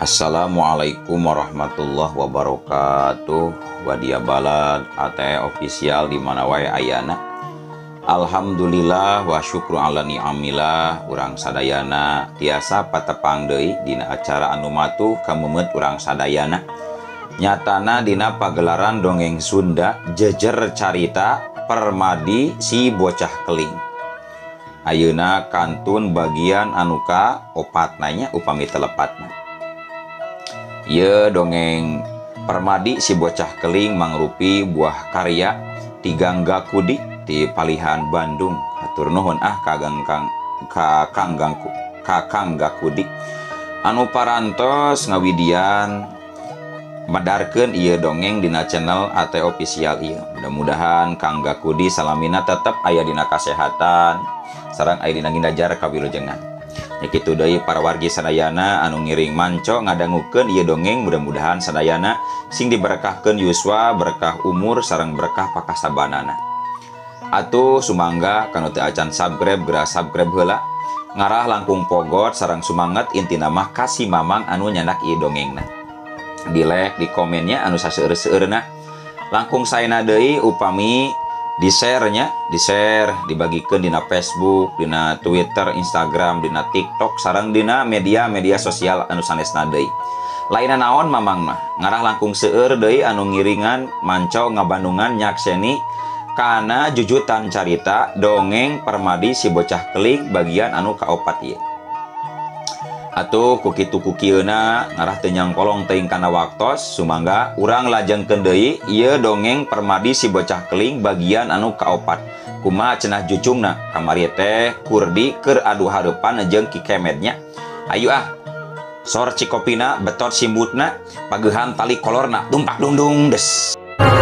Assalamualaikum warahmatullahi wabarakatuh. Wadia balad ate official di mana wae ayana. Alhamdulillah wa syukru ala ni'amillah. Urang sadayana tiasa patepang deui dina acara anu matuh kamumeut urang sadayana. Nyatana dina pagelaran dongeng Sunda jejer carita Permadi si bocah keling. Ayeuna kantun bagian anuka opat nanya upami telepatna. Ye dongeng Permadi si bocah keling mangrupi buah karya ti Gangga Kudi ti Palihan Bandung. Hatur nuhun Kangga Kudi anu parantos ngawidian madarkeun ieu dongeng dina channel AT official ieu. Mudah-mudahan Kangga Kudi salamina tetep aya dina kasehatan sareng aya dina gindajar kawilujengan. Ya kitu deui para wargi sadayana anu ngiring manco ngadangukeun ieu dongeng, mudah-mudahan sadayana sing diberkahkeun yuswa, berkah umur sareng berkah pakasabanana. Atuh sumangga kanu teu acan subscribe geura subscribe heula, ngarah langkung pogot sareng sumanget intina mah kasih mamang anu nyandak ieu dongengna. Di like, di komennya anu saseueur-seueurna. Langkung saena deui upami di share, dibagikeun dina Facebook, dina Twitter, Instagram, dina TikTok, sareng dina media-media sosial anu sanesna deui. Laina naon mamang mah, ngarah langkung seueur deui anu ngiringan manco ngabandungan nyakseni kana jujutan carita dongeng Permadi si bocah keling bagian anu kaopat ieu. Atuh kukitu kukieuna ngarah teu nyangkolong teuing kana waktos, sumangga urang lajengkeun deui ieu dongeng Permadi si bocah keling bagian anu kaopat. Kumaha cenah jucungna kamari teh Kurdi keur adu hareupan jeung Ki Kemednya. Ayu sor cikopina betot simbutna pageuhan tali kolorna tumpak dungdung des.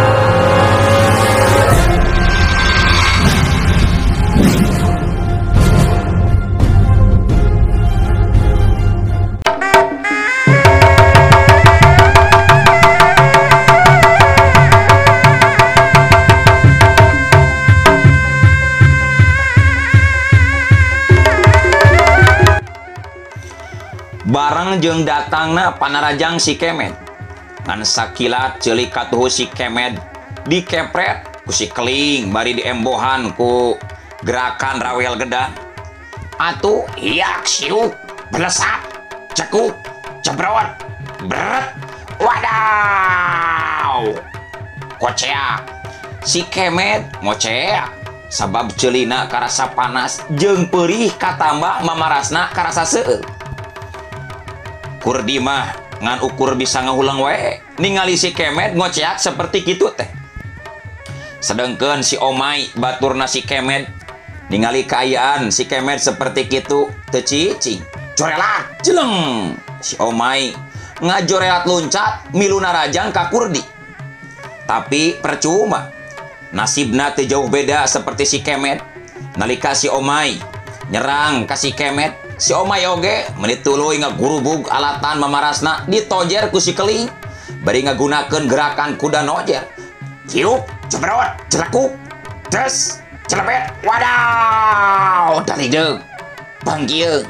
Bareng jeung datangna panarajang si Kemed. Ngan sakilat ceulik katuhu si Kemed dikepret ku si keling bari diembohan ku gerakan rawel gedang. Atuh hiak siuk belesat cekuk cebrot beret wadaw kocea si Kemed ngocea sabab ceulina karasa panas jeung peurih katambah mamarasna karasa seueur. Kurdi mah ngan ukur bisa ngahulang wae ningali si Kemed ngoceak seperti kitu teh. Sedengkeun si Omay baturna si Kemed ningali kaayaan si Kemed seperti kitu teu cicing corelat jeleng. Si Omay ngajorelat luncat miluna rajang ka Kurdi. Tapi percuma, nasibna teu jauh beda seperti si Kemed. Nalika si Omay nyerang ka si Kemed, si Omay oge menit tuluy ngagurubug alatan mamarasna ditojer ku si keling bari ngagunakeun gerakan kuda nojer. Ciuk, cebrot, celekuk, tes, celepet, wadaw, dalideug, panggieung.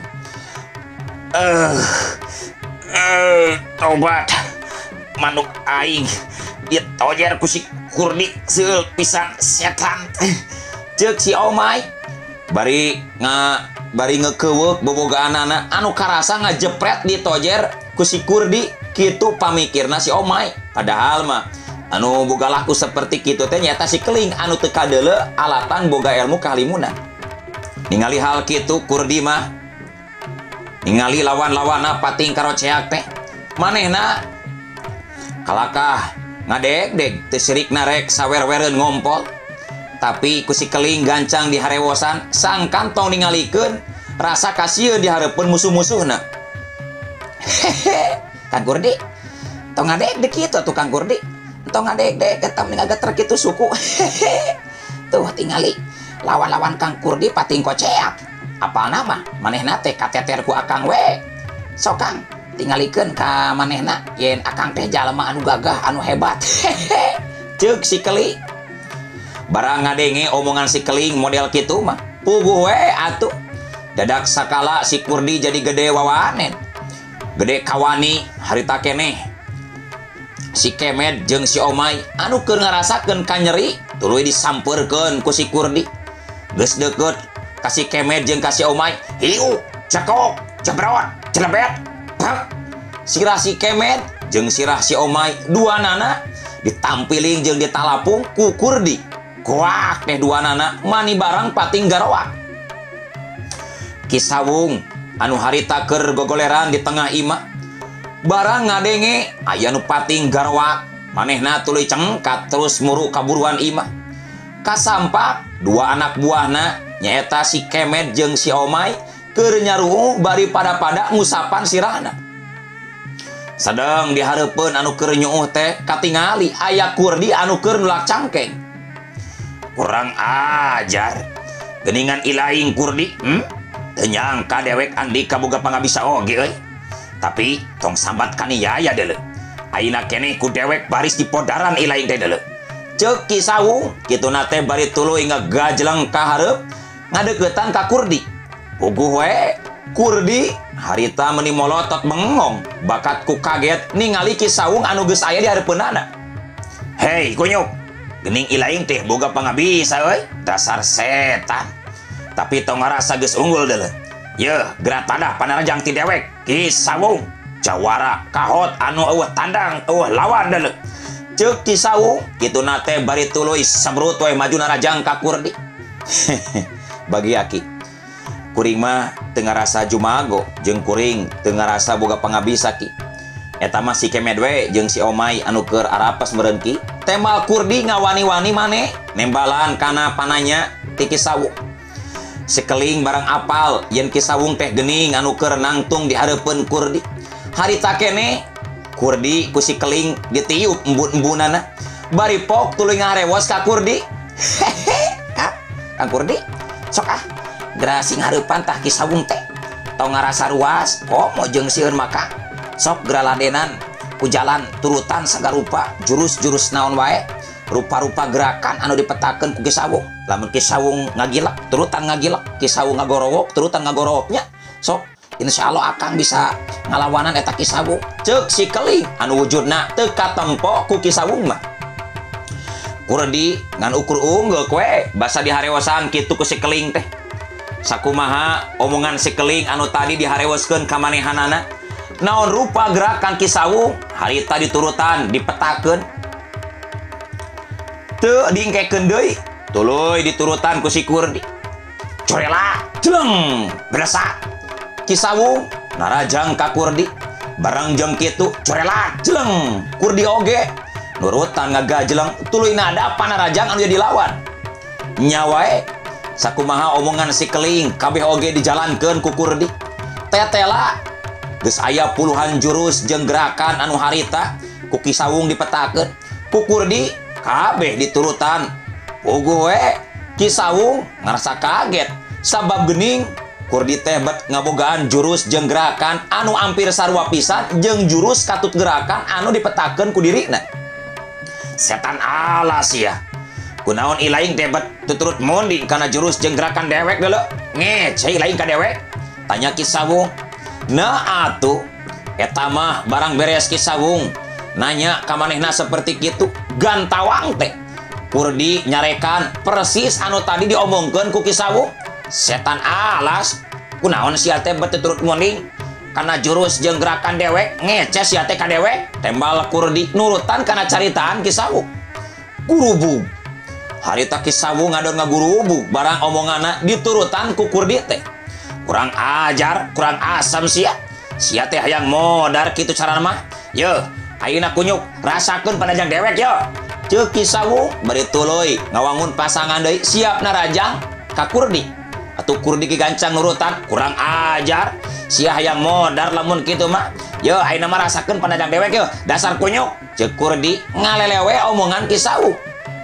Tobat, manuk aing ditojer ku si Kurdi seueur pisan setan. Ceuk si Omay bari ngekeuweuk bobogaanana anu karasa ngajepret ditojer ku si Kurdi kitu pamikirna si Omay. Padahal mah anu boga laku seperti kitu teh nyata si keling anu teu kadeuleu alatan boga ilmu kahalimunan. Ningali hal kitu Kurdi mah ningali lawan-lawanna pating karoceak teh manehna kalakah ngadeg-deg teu sirikna rek sawer-wereun ngompol. Tapi ku si keling gancang di harewosan sang kantong ningalikeun rasa kasieun di hareupeun musuh-musuhna. Hehe, Kang Kurdi tong ngadeg-deg kitu tuh Kang Kurdi. Tong ngadeg-deg eta ngageter kitu suku. Hehe. Tuh tingali lawan-lawan Kang Kurdi pating koceak. Apal nama manehna teh kateter ku akang we. Sok Kang tingalikeun ka manehna yen akang teh jalema anu gagah anu hebat. Hehe. Ceuk si keling. Barang ngadenge omongan si keling model kitu mah puguh we atuh. Dadak sakala si Kurdi jadi gede wawanen. gede kawani harita keneh si Kemet jeung si Omay anu keur ngarasakeun ka nyeri tuluy disampeurkeun ku si Kurdi. Geus deukeut ka si Kemet jeung ka si Omay, hiu cekok cebrot celebet pak. Sirah si Kemet jeung sirah si Omay duanana ditampiling jeung ditalapung ku Kurdi. Kuak teh duanana mani barang pating garoak. Kisawung anu harita keur gogoleran di tengah imah barang ngadenge aya nu pating garwak manehna tuluy cengkat terus muru kaburuan imah. Kasampak dua anak buahna nyaeta si Kemet jeung si Omay keur nyaruhu bari pada ngusapan sirahna. Sedeng dihareupeun anu keur nyuuh teh katingali aya Kurdi anu keur nulak cangkeng. Kurang ajar geuningan ilaing Kurdi. Teu nyangka dewek Andika boga pangabisa oge euy. Tapi tong sambat kaniaya deuleu. Ayeuna keneh ku dewek baris di podaran ilaing teh deuleu. Ceuk Kisawung kituna teh bari tuluy ngagajleng ka hareup ngadeuketan ka Kurdi. Puguh we Kurdi harita meuni molotot bengong bakat ku kaget ningali Kisawung anu geus aya di hareupeunana. Hei kunyuk, geuning ilaing teh boga pangabisa euy, dasar setan. Tapi tong ngarasa geus unggul deuleu. Yeuh, gerak tadah panarajang ti dewek Kisawung jawara kahot anu eueuh tandang eueuh lawan deuleu. Ceuk Kisawung kituna teh bari tuluy sabrut we maju narajang ka Kurdi. Bagi aki kuring mah teu ngarasa jumago jeung kuring teu ngarasa boga pangabisa ki. Eta mah si Kemet we jeung si Omay anu keur arapes meureun ki. Temal Kurdi ngawani-wani maneh nembalan kana pananya ti Kisawung. Sekeling barang apal yen Kisawung teh geuning anu keur nangtung di hareupeun Kurdi. Harita keneh Kurdi ku si keling ditiup embun-embunana bari pok tuluy ngarewas ka Kurdi. Kang Kurdi sok gerasi ngareupan tah Kisawung teh tong ngarasa ruas komo jeung sieun maka sok geraladenan ku jalan turutan sagarupa jurus-jurus naon wae rupa-rupa gerakan anu dipetakeun ku Kisawung. Lamun Kisawung ngagilak turutan ngagilak, Kisawung ngagorowok turutan ngagorowoknya. Sok insyaallah akang bisa ngalawanan eta Kisawung. Ceuk si keling anu wujudna teu katempo ku Kisawung mah. Kurdi ngan ukur unggul we basa diharewasan kitu ku si keling teh. Sakumaha omongan si keling anu tadi diharewaskeun ka manehanana. Naon rupa gerakan Kisawung harita diturutan dipetakeun. Teu diingkekeun deui, tuluy diturutan ku si Kurdi. Corela, jeleng, berasa. Kisawung narajang ka Kurdi. Barang jeung kitu, corela, jeleng. Kurdi oge nurutan ngagajleng tuluy nada panarajang anu jadi lawan. Nyawae sakumaha omongan si keling kabeh oge dijalankeun ku Kurdi. Tetela geus aya puluhan jurus jeung gerakan anu harita ku Kisawung dipetakeun. Ku Kurdi kabeh diturutan. Puguh we Kisawung ngarasa kaget sabab geuning Kurdi teh bet ngabogaan jurus jeung gerakan anu ampir sarua pisan jeung jurus katut gerakan anu dipetakeun ku dirina. Setan alas ya. Kunaon ilaing teh bet tuturut monding kana jurus jeung gerakan dewek deuleu. Ngece ilaing ka dewek? Tanya Kisawung. Nah atuh eta mah barang beres Kisawung nanya ka manehna seperti kitu gantawang teh. Kurdi nyarekan persis anu tadi diomongkeun ku Kisawung. Setan alas, kunaon sia teh betuturut monding kana jurus jeung gerakan dewek. Ngece sia teh ka dewek. Tembal Kurdi nurutan kana caritaan Kisawung. Gurubug. Harita Kisawung ngadon ngagurubug barang omonganna diturutan ku Kurdi teh. Kurang ajar, kurang asam sia. Sia teh hayang modar kitu carana mah. Yeuh, ayeuna kunyuk rasakeun panajang dewek yo. Ceuk Kisawung bari tuluy ngawangun pasangan deui siap narajang ka Kurdi. Atuh Kurdi ki gancang nurutan, kurang ajar. Sia hayang modar lamun kitu mah. Yo ayeuna mah rasakeun panajang dewek yo, dasar kunyuk. Ceuk Kurdi ngalelewe omongan Kisawung.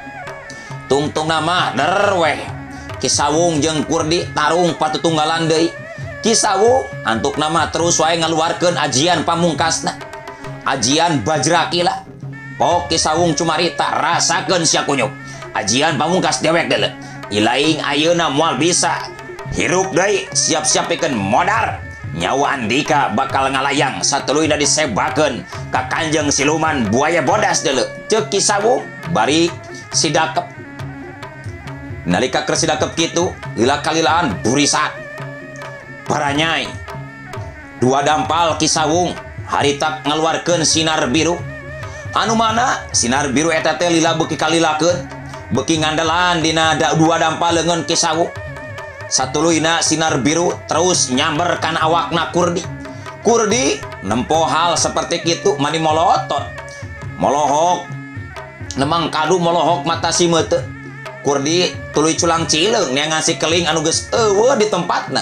Tungtung nama der weh. Kisawung jeung Kurdi tarung patutunggalan deui. Kisawung antuk nama terus wae ngaluarkeun ajian pamungkasna. Ajian Bajraki lah. Pok Kisawung cumarita rasakeun sia kunyuk. Ajian pamungkas dewek deuleu. Ilaing ayeuna moal bisa hirup deui siap-siap pikeun modar. nyawa Andika bakal ngalayang satuluy disebakeun ka Kanjeng siluman buaya bodas deuleu ceuk Ki Sawung bari sidakep. Nalika keur sidakep kitu lila kalilaan burisat para nyai dua dampal Ki Sawung harita ngaluarkeun sinar biru anu mana sinar biru eta teh lila beuki kalilakeun beuki ngandelan dina dua dampal leungeun Ki Sawung. Satuluyna sinar biru terus nyamber kana awakna Kurdi. Kurdi nempo hal seperti kitu mani molotot molohok nemang kadu molohok mata si meuteu. Kurdi tuluy culang cileung neangan si keling anu geus eueuh di tempatna.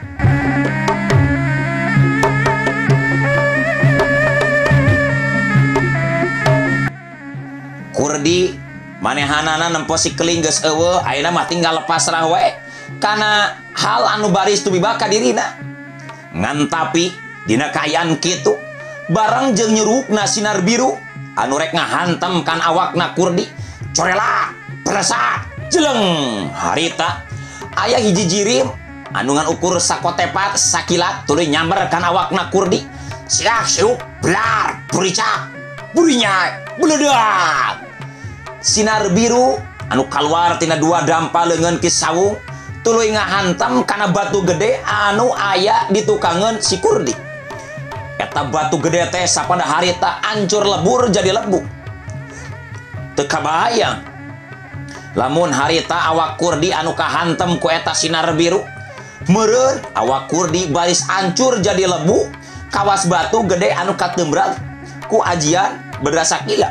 Kurdi manehanana nempo si keling geus eueuh ayeuna mah tinggal pasrah wae kana hal anu baris tumibaka dirina. Ngan tapi dina kaayaan kitu bareng jeung nyurupna sinar biru anu rek ngahantem kan awakna Kurdi corela perasa jeleng harita aya hiji jirim anu ngan ukur sakotepat sakilat tuluy nyamber kan awakna Kurdi siak siuk blar buricak burinya beledak. Sinar biru anu kaluar tina dua dampal leungeun Ki Sawung tuluy ngahantam kana batu gede anu aya di tukangan si Kurdi. Eta batu gede teh sapada harita ancur lebur jadi lebu. Teu kabayang lamun harita awak Kurdi anu kahantem ku eta sinar biru meureun awak Kurdi baris ancur jadi lebu kawas batu gede anu katembrak ku ajian berasa gila.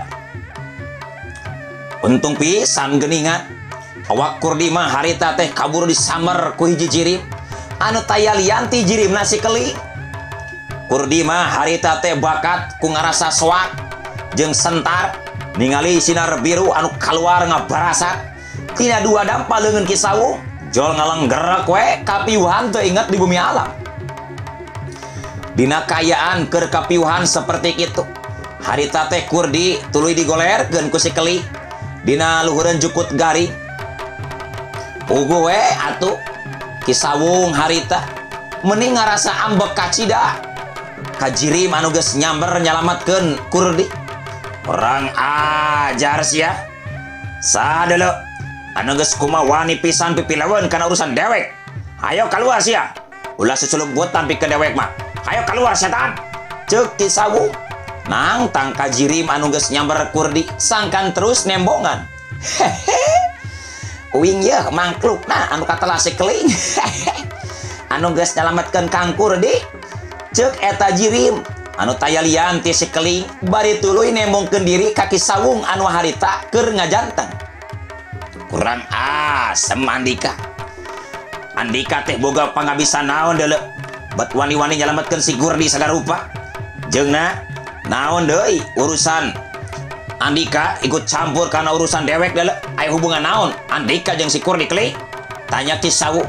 Untung pisan geuningan awak Kurdi mah harita teh kabur disamber ku hiji jirim anu taya lian ti jirimna si keling. Kurdi mah harita teh bakat ku ngarasa soak jeung sentar ningali sinar biru anu kaluar ngabarasat tina dua dampal leungeun Ki Sawung jol ngalenggerek we kapiuhan teu inget di bumi alam. Dina kayaan keur kapiuhan seperti kitu harita teh Kurdi tuluy digolerkeun ku si keling dina luhureun jukut garing. Ugu we atuh Ki Sawung harita mending ngarasa ambek kacida kajirim anu geus nyamber nyalamatkeun Kurdi. Orang ajar sia sadeuleu anu geus kumawani pisan pipileun kana urusan dewek. Hayo kaluar sia ulah susulubut tampi ke dewek mah hayo kaluar setan ceuk Ki Sawung. Nang tang kajirim anu geus nyamber Kurdi sangkan terus nembongan uing ya mangklukna anu katelah si keling anu geus nyalametkeun Kang Kurdi ceuk eta jirim anu taya lian ti si keling bari tuluy nembongkeun diri ka Ki Sawung anu harita keur ngajanteng. Kurang asem Andika. Andika teh boga pangabisan naon deuleu bet wani-wani nyalametkeun si Kurdi sagarupa. Jeungna naon deui urusan Andika ikut campur karena urusan dewek deuleu aya hubungan naon Andika jeung si Kurdi keling tanya Ki Sawung.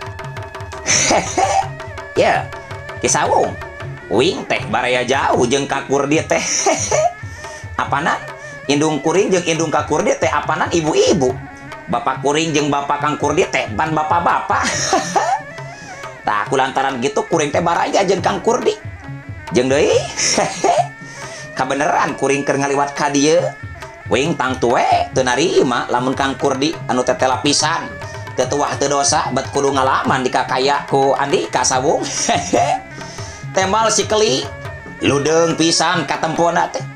Ya Ki Sawung uing teh baraya jauh jeung ka Kurdi teh apana indung kuring jeung indung ka Kurdi teh apanan ibu-ibu bapak kuring jeung bapak Kang Kurdi teh ban bapak-bapak. Tah kulantaran gitu kuring teh baraya jeung Kang Kurdi jeung deui kabeneran kuring keur ngaliwat ka dieu wing tang tuwe teu narima lamun Kang Kurdi anu tetela pisan teu tuah teu dosa bet kudu ngalaman dikakaya ku Andika Sawung. Temal si keling ludeung pisan katempona teh.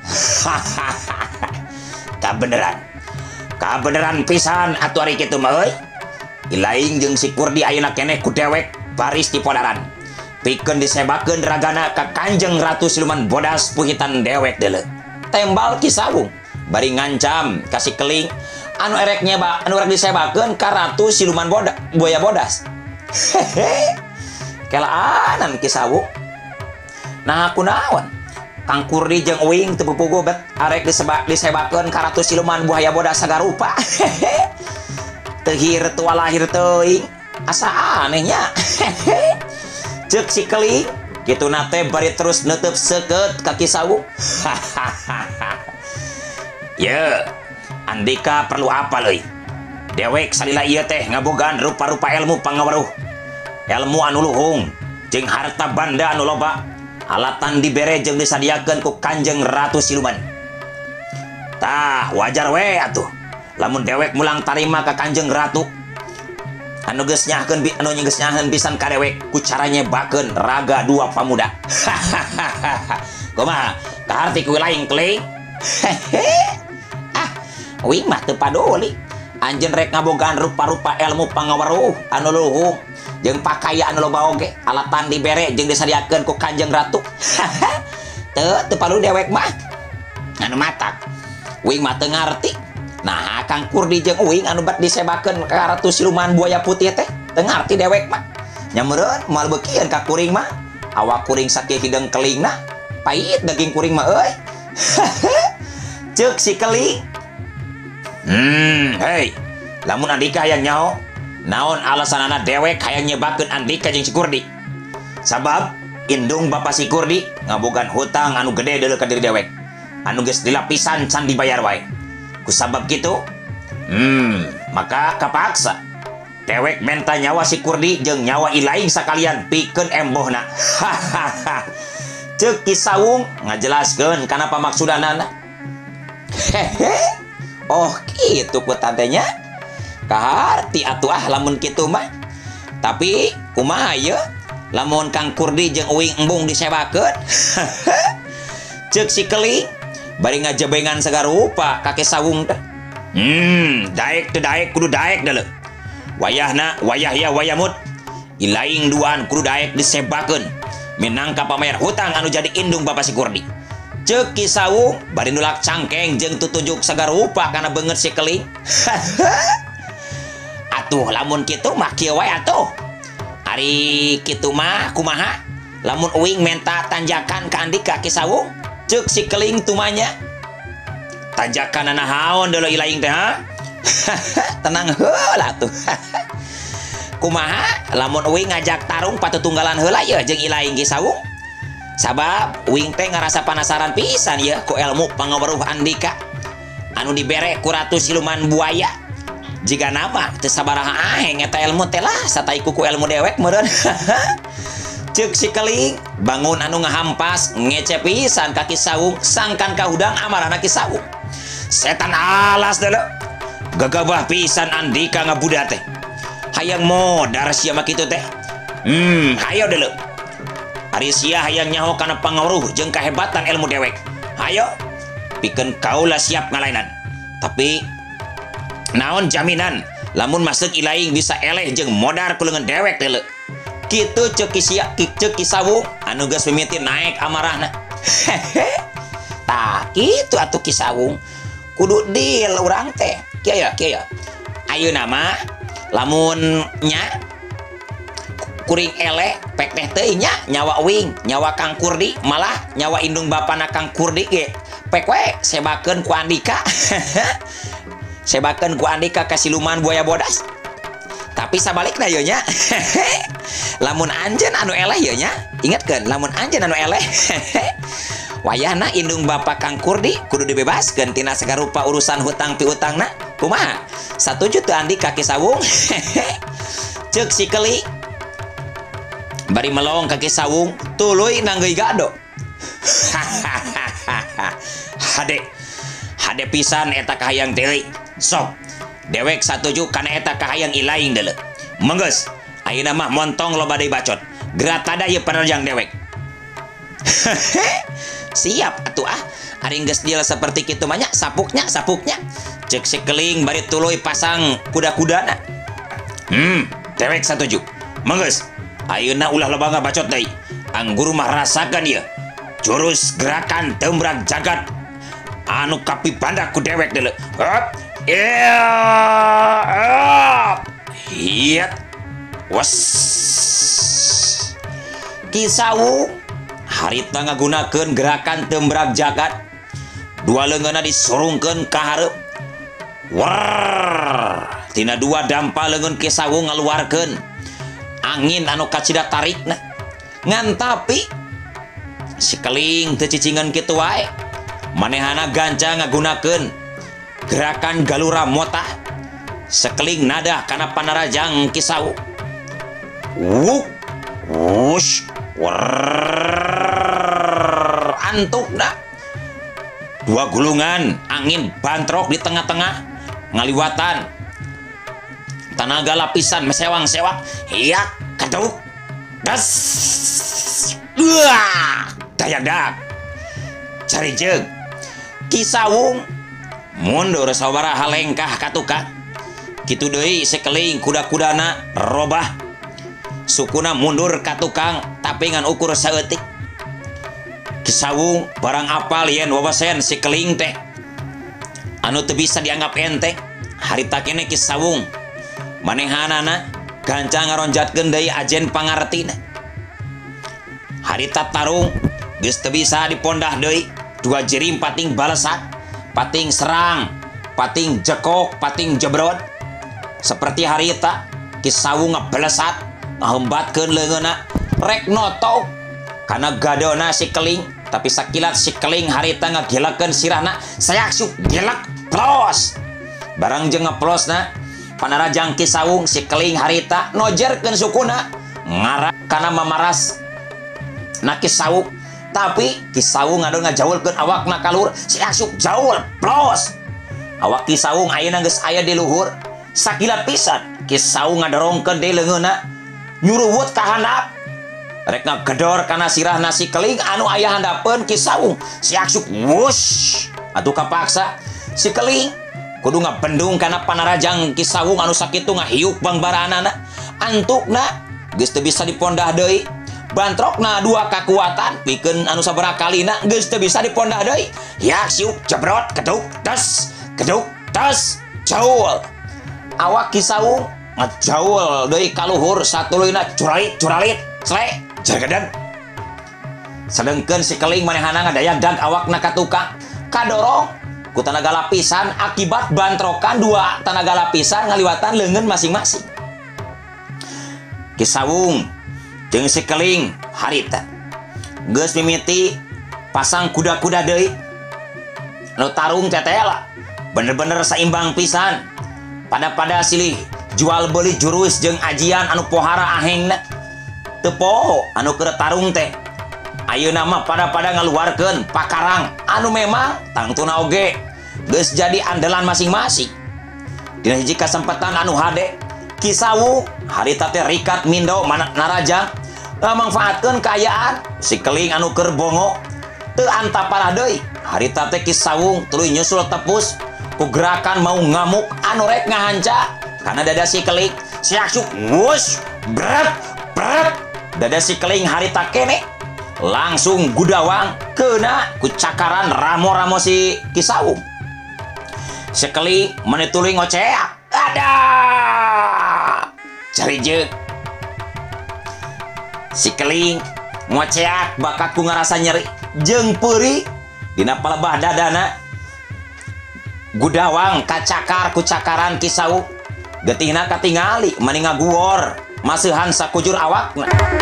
Kabeneran pisan atuh ari kitu mah euy. Ilaing jeung si Kurdi ayeuna keneh ku dewek baris di podaran pikeun disebakeun ragana ka Kanjeng Ratu Siluman Bodas puhitan dewek deuleu. Tembal Ki Sawung bari ngancam ka si keling anu rek disebakeun ka Ratu Siluman Buaya Bodas. Kelaanan Ki Sawung. Nah kunaon Kang Kurdi jeung uing teu pupugu bet arek disebakeun ka Ratu Siluman Buaya Bodas sagarupa. Teu tua lahir teuing asa anehnya. Ceuk si keling kitu nate bari terus neuteub seukeut ka Ki Sawung. Ye Andika perlu apa leuy dewek salila ieu teh ngabogaan rupa-rupa ilmu pangaweruh ilmu anu luhung jeung harta banda anu loba alatan dibere jeung disadiakeun ku Kanjeng Ratu Siluman. Tah wajar we atuh lamun dewek mulang tarima ka Kanjeng Ratu anu geus nyaheun pisan ka dewek ku cara nyebakeun raga dua pamuda. Kumaha kaharti ku laing kling. Wing mah teu paduli anjeun rek ngabogaan rupa-rupa ilmu pangaweruh anu luhung jeung pakaian anu loba oge alatan dibere jeung disadiakeun ku Kanjeng Ratu. Teu paduli dewek mah anu matak. Wing mah teu ngarti. Nah Kang Kurdi jeung Uing anu bat disebakeun ka Ratu Siluman buaya putih teh teu ngarti dewek mah. Nyameureun moal beukieun ka kuring mah awak kuring sakieu hideung kelingna pait daging kuring mah euy. Ceuk si keling. Hei, lamun Andika hayang nyaho, naon alasanana dewek hayang nyebakeun Andika jeung si Kurdi? Sabab indung Bapak si Kurdi ngabogan hutang anu gede deuleu ka diri dewek. Anu geus dilapisan can dibayar wae. Ku sabab kitu, maka kapaksa dewek menta nyawa si Kurdi jeung nyawa ilaing sakalian pikeun embohna. Ceuk Ki Sawung ngajelaskeun kana pamaksudanana. Oh gitu ku tantenya kaharti atuh lamun kitu mah. Tapi kumaha ye lamun Kang Kurdi jeung Uing embung disebakeun. Ceuk si keling bari ngajebengan sagarupa ka Ki Sawung teh. Daek teu daek kudu daek deuleu. Wayahna wayah ya wayamut ilaing duaan kudu daek disebakeun minangka pamer hutang anu jadi indung Bapak si Kurdi. Ceuk Ki Sawung bari nulak cangkeng jeung tutunjuk sagarupa kana beungeut si keling. Atuh lamun kitu mah kieu wae atuh. Ari kitu mah kumaha? Lamun Uing menta tanjakan ka Andika Ki Sawung, ceuk si keling tumanya. Tanjakan nahaon deuleu ilaing teh ha? Tenang heula atuh. Kumaha lamun Uing ngajak tarung patutunggalan heula ye jeung ilaing Ki Sawung? Sabab Uing teh ngarasa penasaran pisan ya ku ilmu pangaweruh Andika anu dibere ku Ratu Siluman buaya. Jika nama teu sabaraha aheng eta ilmu teh lah sataiku ku ilmu dewek meureun. Ceuk si keling bangun anu ngahampas ngece pisan ka Ki Sawung sangkan kahudang amarana Ki Sawung. Setan alas deuleu. Gagabah pisan Andika ngabuda teh. Hayang modar sia mah kitu teh. Hayo deuleu. Ari sia hayang nyaho kana pangaruh jeung kahebatan ilmu dewek. Hayo, pikeun kaula siap ngalainan. Tapi naon jaminan lamun masuk ilaing bisa eleh jeung modar ku leungeun dewek deuleu. Kitu ceuk Ki Sawung anu geus mimiti naek amarahna. Tah kitu atuh Ki Sawung. Kudu deal urang teh. Kieu ya. Ayeuna mah lamun nya kuring elek pek teh teuing nya nyawa Uing nyawa Kang Kurdi malah nyawa indung bapana Kang Kurdi ge pek we sebakeun ku Andika. Sebakeun ku Andika ka Siluman buaya bodas. Tapi sabalikna ye nya. Lamun anjeun anu eleh ye nya ingetkeun lamun anjeun anu eleh. Wayahna indung Bapak Kang Kurdi kudu dibebaskeun tina sagarupa urusan hutang piutangna. Kumaha? Satuju teu Andika Ki Sawung? Ceuk si keling bari melong ka Ki Sawung tuluy nanggeui gado. Hade pisan eta kahayang deui. Sok dewek satuju kana eta kahayang ilaing deuleu. Menggeus ayeuna mah montong loba deui bacot. Gratada ieu penerjang dewek. Siap atuh ari geus deal saperti kitu mah nya sapuknya. Ceuk si keling bari tuluy pasang kuda-kudana. Dewek satuju. Menggeus ayeuna ulah loba ngabacot deui. Anggur mah rasakan ieu. Jurus gerakan tembrak jagat anu kapibanda ku dewek deuleu. Hiat. Was. Ki Sawung harita ngagunakeun gerakan tembrak jagat. Dua leungeunna disurungkeun ka hareup. Tina dua dampa leungeun Ki Sawung ngaluarkeun angin anu kacida tarikna. Ngan tapi si keling teu cicingan kitu wae. Manehana ganca ngagunakeun gerakan galura motah. Sekeling nada kana panarajang Ki Sawung. Wuk wush antuk dah. Dua gulungan angin bantrok di tengah-tengah ngaliwatan tanaga lapisan mesewang-sewang hiyak kaduk das dayadak cari jeg Kisawung mundur sabaraha lengkah ka tukang kitu deui sekeling kuda-kudana robah sukuna mundur ka tukang tapi ngan ukur saeutik. Kisawung barang apal yen wawasen sekeling teh anu teu bisa dianggap enteng. Harita kene Kisawung manehanana gancang ngaronjatkeun deui ajen pangartina. Harita tarung geus teu bisa dipondah deui. Dua jering pating balesat, pating serang, pating jekok, pating jebrod. Seperti harita Kisawung ngabelesat ngahembatkeun leungeunna rek noto kana gadona si keling. Tapi sakilat si keling harita ngagelakeun sirahna sayak suk gelak plos. Barang jeung ngeplosna panarajang Kisawung si keling harita nojerkeun sukuna ngara kana mamaras na Kisawung. Tapi Kisawung ngadon ngajaulkeun awakna kalur sayak suk jaul plos. Awak Kisawung ayeuna geus aya di luhur. Sakilat pisan Kisawung ngadorongkeun deui leungeunna nyuruwut ka handap. Rek ngagedor kana sirah nasi keling anu aya handapeun Kisawung sayak suk wush atuh kapaksa si keling kudu ngabendung kana panarajang Kisawung anu sakitu ngahiuk bangbaranana. Antukna geus teu bisa dipondah deui. Bantrokna dua kakuatan pikeun anu sabaraha kalina geus teu bisa dipondah deui. Yak siuk jebrot keduk tes jaul. Awak Kisawung ngajaul deui ka luhur satuluyna curalit slek jagadan. Sedengkeun si keling manehana ngadayadag awakna ka tukang kadorong ku tanaga lapisan akibat bantrokan dua tanaga lapisan ngaliwatan leungeun masing-masing. Kisawung jeung si keling harita geus mimiti pasang kuda-kuda deui nu tarung tetela bener-bener saimbang pisan. Pada silih jual beli jurus jeung ajian anu pohara ahengna teu poho anu keur tarung teh. Ayeuna mah pada ngaluarkeun pakarang anu memang tangtuna oge geus jadi andalan masing-masing. Dina hiji kasempatan anu hade Kisawung harita teh rikat mindo narajang mangfaatkeun kaayaan si keling anu keur bongo teu antapara deui. Harita teh Kisawung tuluy nyusul tepus ku gerakan mau ngamuk anu rek ngahanca kana dada si keling sayak suk wush bret dada si keling harita kene langsung gudawang keuna ku cakaran ramo-ramo si Kisawung. Si keling menituluy ngoceak ada cari jeuk. Si keling ngoceak bakat ku ngarasa nyeri jeung peuri dina palebah dadana. Gudawang kacakar ku cakaran Kisawung getihna katingali mani ngaguor maseuhan sakujur awakna.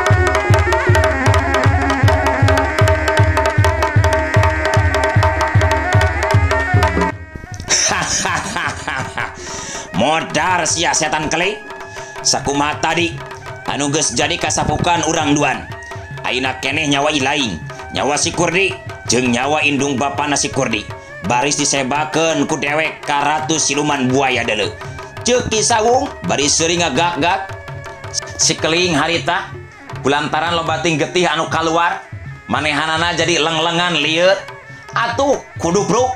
Modar sia setan keling sakumaha tadi anu geus jadi kasapukan urang duan. Ayeuna keneh nyawa ilaing, nyawa si Kurdi jeung nyawa indung bapana si Kurdi baris disebakeun ku dewek ka ratu siluman buaya deuleu. Ceuk Kisawung bari seuring ngagak-gak si keling harita kulantaran loba ting getih anu kaluar manehanana jadi leng-lengan lieur atuh kudupruk.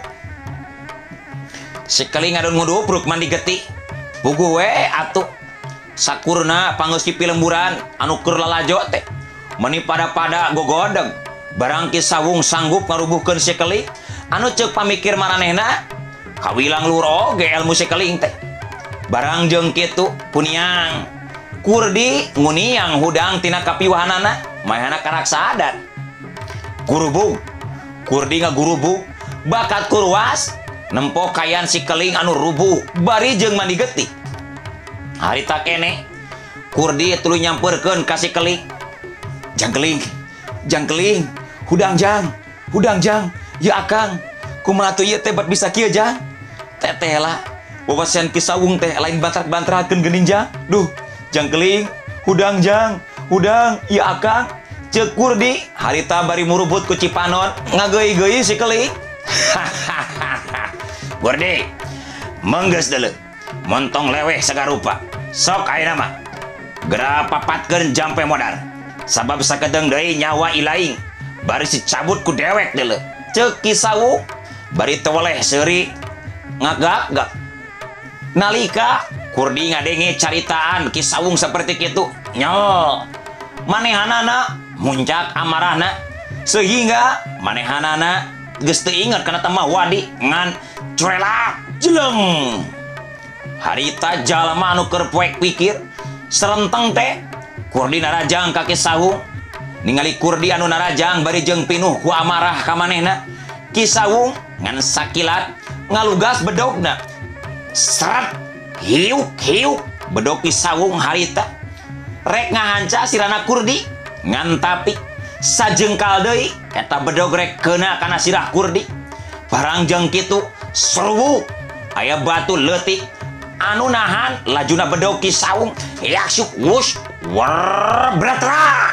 Si keling ngadon ngudupruk mandi getih puguh we atuh sakurna pangeus pilemburan anu keur lalajo teh meni pada gogodeg. Barang Kisawung sanggup ngarubuhkeun si keling anu ceuk pamikir maranehna kawilang luhur oge ilmu si keling teh. Barang jeung kitu puniang Kurdi nguniang hudang tina kapiwahanana mahana karak sadat gurubug. Kurdi ngagurubug bakat kurwas nempo kayan si keling anu rubuh bari jeung mandi getih. Harita kene Kurdi tuluy nyampeurkeun ka si keling, jang keling hudang jang ya akang kumaha teu ieu teh bat bisa kieu jang. Teteh lah wawasan Kisawung teh lain bantrak-bantrakeun geuning jang. Duh jang keling hudang jang udang iya akang cek Kurdi harita bari murubut ku Cipanon ngageuy-geuy si keling. Kurdi menggeus deuleu montong leweh sagarupa sok ayeuna mah gera papatkeun jampe modal sabab sakedeng deui nyawa ilaing bari si cabut ku dewek deuleu Cek Ki Sawung bari teu weleh seuri ngagak-gak nalika Kurdi ngadenge caritaan Ki Sawung seperti kitu nyol manehanana muncak amarahna sehingga manehanana geus teu inget kana teh mah wadi ngan curelak jeleng harita jalma anu keur poek pikir serenteng teh Kurdi narajang ka Ki Sawung ningali Kurdi anu narajang bari jeung pinuh ku amarah ka manehna Ki Sawung ngan sakilat ngalugas bedogna seret hiuk-hiuk bedog Ki Sawung harita rek ngahanca sirana Kurdi ngan tapi sajengkal deui eta bedog rek keuna kana sirah Kurdi barang jeung kitu seruwuk aya batu leutik anu nahan lajuna bedog Ki Sawung yaksuk wush wer bratra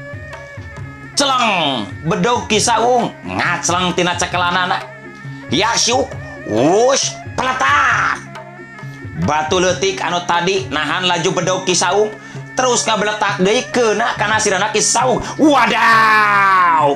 celeng bedog Ki Sawung ngacleng tina cekelanana yaksuk wush peletak batu leutik anu tadi nahan laju bedog Ki Sawung terus ngabeletak deui keuna kana sirana Ki Sawung wadaw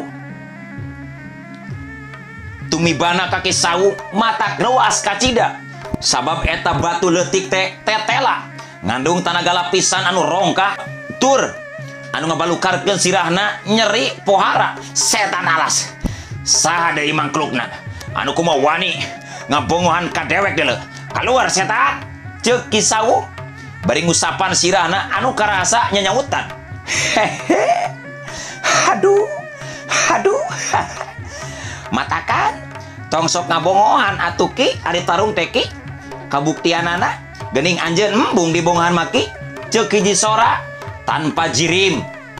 tumibana ka Ki Sawung matak ruas kacida sabab eta batu leutik teh tetela ngandung tanaga lapisan anu rongkah tur anu ngabalukarkeun sirahna nyeri pohara setan alas saha deui mangklukna anu kumaha wani ngabongohan ka dewek deuleu kaluar setan ceuk Ki Sawung bari ngusapan sirahna anu karasa nyanyautan hehe aduh matakan tong sok ngabongohan atuh Ki ari tarung teh Ki kabuktianana geuning anjeun embung dibongohan maki ceuk hiji sora tanpa jirim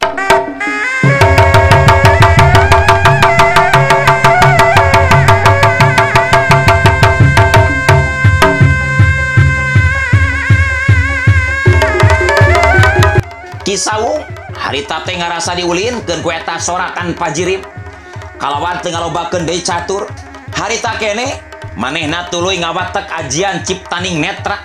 Ki Sawung harita teh ngarasa diulinkeun ku eta sora tanpa jirim kalawan teu ngalobakeun deui catur harita kene manehna tuluy ngawatek ajian ciptaning netra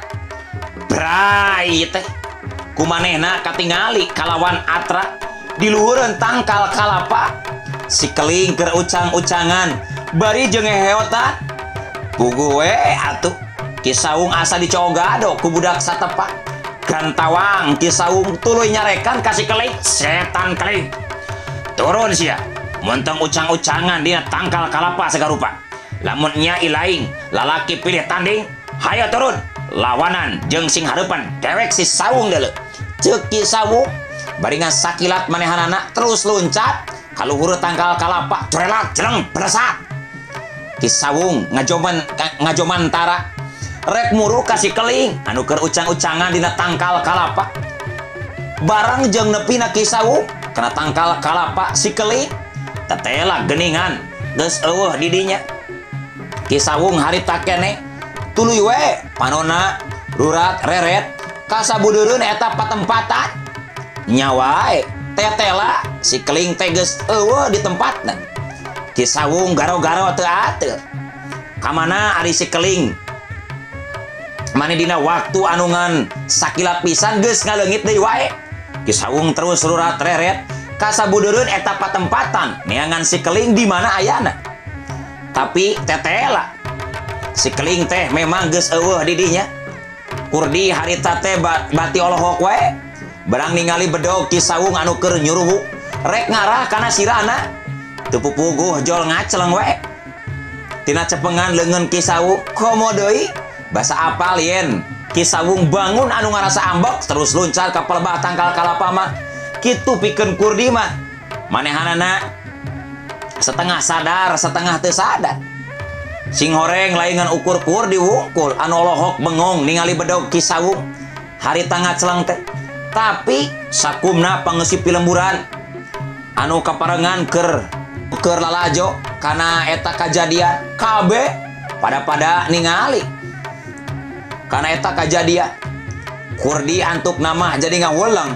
brai teh kumanehna katingali kalawan atra di luhureun tangkal kalapa si keling keur ucang-ucangan bari jeung heheotan puguh we atuh Ki Sawung asa dicogado ku budak satepak gantawang Ki Sawung tuluy nyarekan ka si keling setan keling turun sia montong ucang-ucangan dina tangkal kalapa sagarupa lamun nya ilaing lalaki pilih tanding hayo turun lawanan jeung sing hareupan dewek si Sawung deuleu ceuk Ki Sawung bari ngasakilat manehanana terus luncat ka luhur tangkal kalapa curelak jeleng beresat Ki Sawung ngajomantara rek muru ka si keling anu keur ucang-ucangan dina tangkal kalapa barang jeung nepina Ki Sawung kana tangkal kalapa si keling tetela geuningan geus eueuh di dinya Ki Sawung harita kene tuluy we panonna rurat reret ka sabudeureun eta patempatan nyawae tetela si keling teh geus eueuh di tempatna Ki Sawung garo-garo teu ateu kamana ari si keling mane dina waktu anungan sakilat pisan geus ngaleungit deui wae Ki Sawung terus rurat reret ka sabudeureun eta patempatan neangan si keling di mana ayana tapi tetela si keling teh memang geus eueuh di dinya Kurdi harita teh bati olohok wae barang ningali bedog Ki Sawung anu keur nyuruhu rek ngarah kana sirana teu pupuguh jol ngacleng wae tina cepengan leungeun Ki Sawung komo deui basa apal yen Ki Sawung bangun anu ngarasa ambek terus luncar ka pelebah tangkal kalapa mah kitu pikeun Kurdi mah manehanana setengah sadar setengah teu sadar sing horeng laingan ukur Kurdi wungkul anu lohok bengong ningali bedog Ki Sawung harita ngacleng teh tapi sakumna pangeusi pilemburan anu kaparengan keur lalajo kana eta kajadian kabeh pada ningali kana eta kajadian Kurdi antuk nama jadi ngaweleng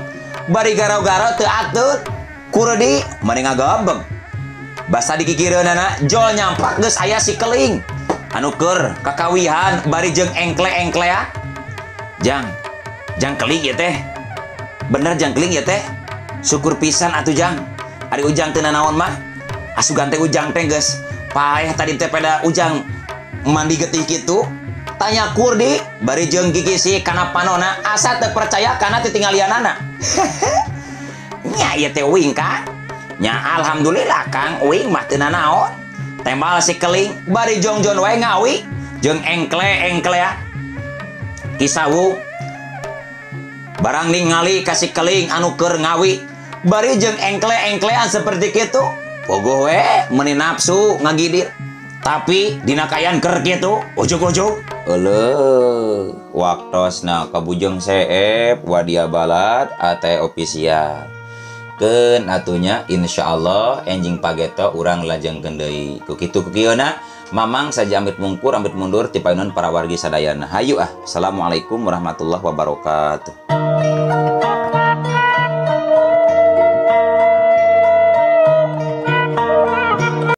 bari garau-garau teu atur kurdi mending ngagabeg basa dikikireunana jol nyampak geus aya si keling anu keur kakawihan bari jeung engkle-engklea jang keling ya teh bener jang keling ya teh syukur pisan atuh jang ari ujang teu nanaon mah asugan teh ujang teh geus paeh tadi teh pada ujang mandi getih kitu tanya kurdi bari jeung gigisi kana panona asa teu percaya kana titinggalianana nya ieu teh uing Kang nya alhamdulillah Kang uing mah teu nanaon tembal si keling bari jongjon wae ngawi jeung engkle-engklea kisawu barang ningali kasih keling anu keur ngawi bari jeung engkle-engklean seperti kitu bogoh we meuni nafsu ngagidir tapi dina kayan keur kitu ujug-ujug Euleuh waktosna kabujeng seep wadia balad ate official keun atunya insyaallah enjing pageto urang lajengkeun deui ku kitu kukieuna mamang saja amit mungkur amit mundur ti payunan para wargi sadayana hayu assalamualaikum warahmatullahi wabarakatuh.